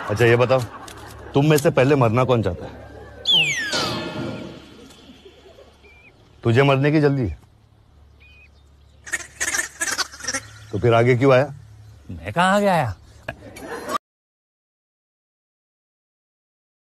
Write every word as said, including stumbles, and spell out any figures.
अच्छा ये बताओ, तुम में से पहले मरना कौन चाहता है? तुझे मरने की जल्दी है, तो फिर आगे क्यों आया? मैं कहाँ आगे आया?